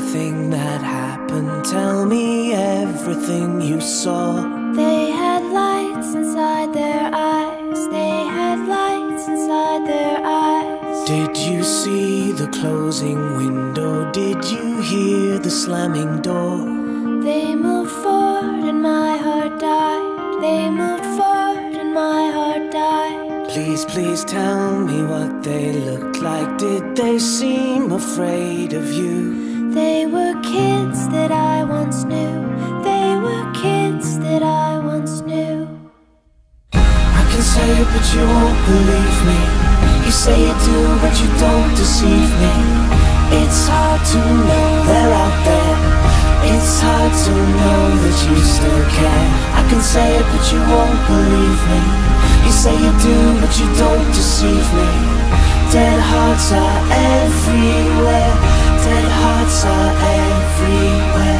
everything that happened. Tell me everything you saw. They had lights inside their eyes. They had lights inside their eyes. Did you see the closing window? Did you hear the slamming door? They moved forward and my heart died. They moved forward and my heart died. Please, please tell me what they looked like. Did they seem afraid of you? They were kids that I once knew. They were kids that I once knew. I can say it but you won't believe me. You say you do but you don't deceive me. It's hard to know they're out there. It's hard to know that you still care. I can say it but you won't believe me. You say you do but you don't deceive me. Dead hearts are everywhere. Dead hearts are everywhere.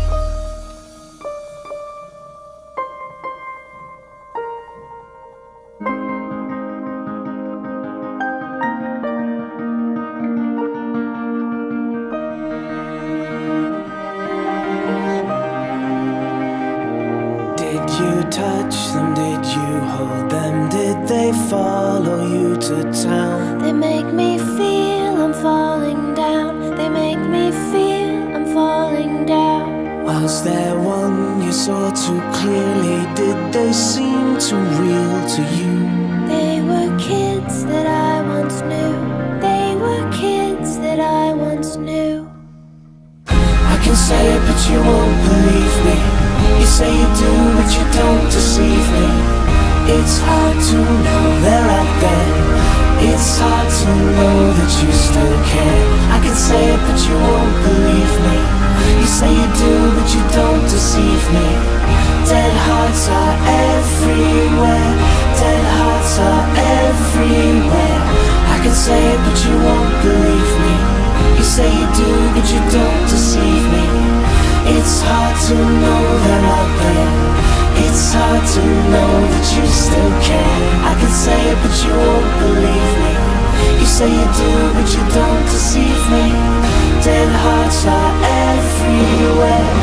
Did you touch them? Did you hold them? Did they follow you to town? They make me feel I'm falling down. They make me feel I'm falling down. Was there one you saw too clearly? Did they seem too real to you? They were kids that I once knew. They were kids that I once knew. I can say it but you won't believe me. You say you do but you don't deceive me. It's hard to know they're out there. It's hard to know that you still care. I can say it but you won't believe me. You say you do but you don't deceive me. Dead hearts are everywhere. Dead hearts are everywhere. I can say it but you won't believe me. You say you do but you don't deceive me. It's hard to know they're out there. It's hard to know that you still care. I can say it but you won't believe me. You say you do but you don't deceive me. Dead hearts are everywhere.